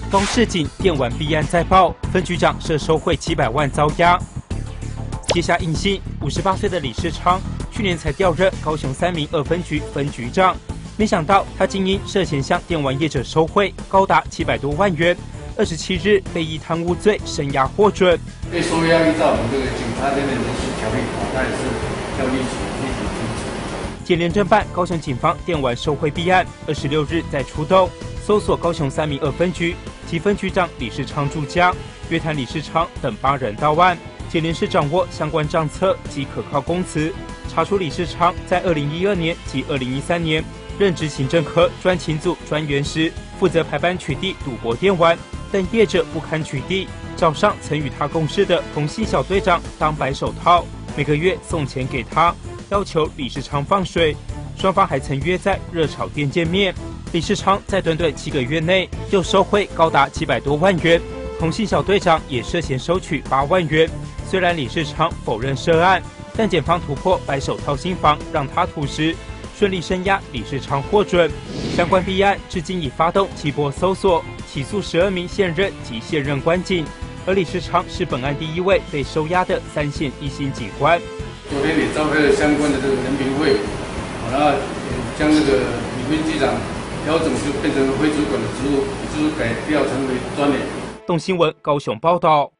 高市警电玩弊案再爆，分局长涉收贿700万遭押。接下印信，58岁的李世昌去年才调任高雄3民2分局分局长，没想到他竟因涉嫌向电玩业者收贿高达700多万元，27日被依贪污罪声押获准。 被收押依照我们这个警察这边人事条例，他也是要立即停止。 检廉侦办高雄警方电玩收贿弊案，26日再出动搜索高雄3民2分局及分局长李世昌住家，约谈李世昌等8人到案。检廉是掌握相关账册及可靠供词，查出李世昌在2012年及2013年任职行政科专勤组专员时，负责排班取缔赌博电玩，但业者不堪取缔，找上曾与他共事的同系小队长当白手套，每个月送钱给他，要求李世昌放水。双方还曾约在热炒店见面。李世昌在短短7个月内又收贿高达700多万元，同系小队长也涉嫌收取8万元。虽然李世昌否认涉案，但检方突破白手套心防，让他吐实，顺利声押李世昌获准。相关弊案至今已发动7波搜索，起诉12名现任及现任官警，而李世昌是本案第1位被收押的3线1星警官。 昨天也召开了相关的这个人评会，然后将这个李分局长调整就变成非主管的职务，就是改调成为专员。 动新闻高雄报道。